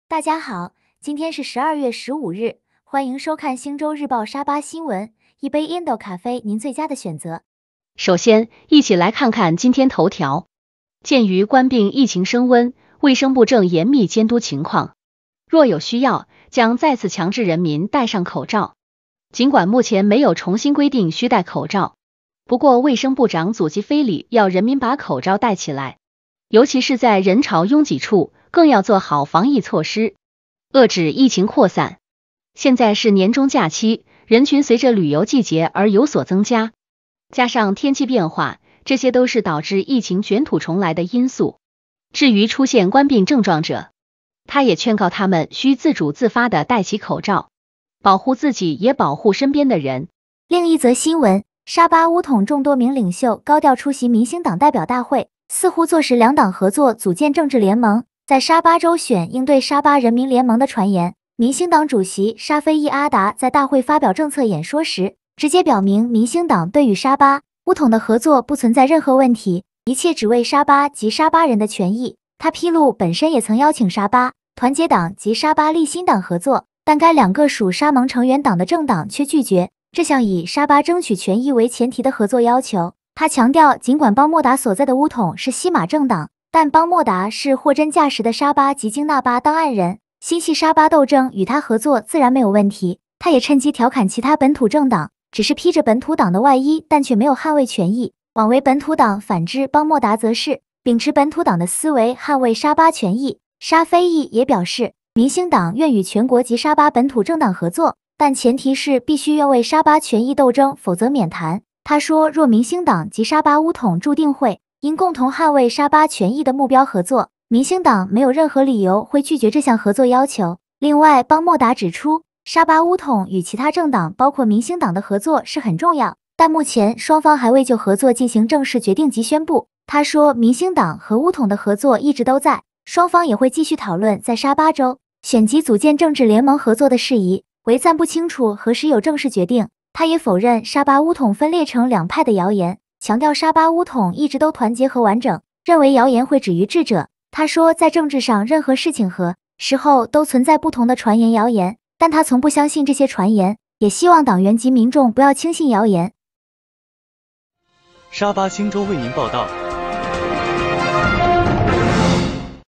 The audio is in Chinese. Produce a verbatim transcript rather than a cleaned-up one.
大家好，今天是十二月十五日，欢迎收看星洲日报沙巴新闻。一杯 Indo 咖啡，您最佳的选择。 首先，一起来看看今天头条。鉴于冠病疫情升温，卫生部正严密监督情况，若有需要，将再次强制人民戴上口罩。尽管目前没有重新规定需戴口罩，不过卫生部长祖基菲里要人民把口罩戴起来，尤其是在人潮拥挤处，更要做好防疫措施，遏制疫情扩散。现在是年终假期，人群随着旅游季节而有所增加，加上天气变化，这些都是导致疫情卷土重来的因素。至于出现冠病症状者，他也劝告他们需自主自发地戴起口罩，保护自己也保护身边的人。 另一则新闻，沙巴巫统众多名领袖高调出席民兴党代表大会，似乎坐实两党合作组建政治联盟，在沙巴州选应对沙巴人民联盟的传言。民兴党主席沙菲伊阿达在大会发表政策演说时，直接表明民兴党对与沙巴巫统的合作不存在任何问题，一切只为沙巴及沙巴人的权益。他披露本身也曾邀请沙巴团结党及沙巴立新党合作，但该两个属沙盟成员党的政党却拒绝这项以沙巴争取权益为前提的合作要求。他强调，尽管邦莫达所在的巫统是西马政党，但邦莫达是货真价实的沙巴及京纳巴当案人，心系沙巴斗争，与他合作自然没有问题。他也趁机调侃其他本土政党，只是披着本土党的外衣，但却没有捍卫权益，枉为本土党。反之，邦莫达则是秉持本土党的思维，捍卫沙巴权益。沙菲义也表示，民兴党愿与全国及沙巴本土政党合作，但前提是必须愿为沙巴权益斗争，否则免谈。他说，若民兴党及沙巴巫统注定会因共同捍卫沙巴权益的目标合作，民兴党没有任何理由会拒绝这项合作要求。另外，邦莫达指出，沙巴巫统与其他政党包括民兴党的合作是很重要，但目前双方还未就合作进行正式决定及宣布。他说，民兴党和巫统的合作一直都在，双方也会继续讨论在沙巴州选及组建政治联盟合作的事宜，唯暂不清楚何时有正式决定。他也否认沙巴巫统分裂成两派的谣言，强调沙巴巫统一直都团结和完整，认为谣言会止于智者。他说，在政治上任何事情和时候都存在不同的传言谣言，但他从不相信这些传言，也希望党员及民众不要轻信谣言。 沙巴新州为您报道。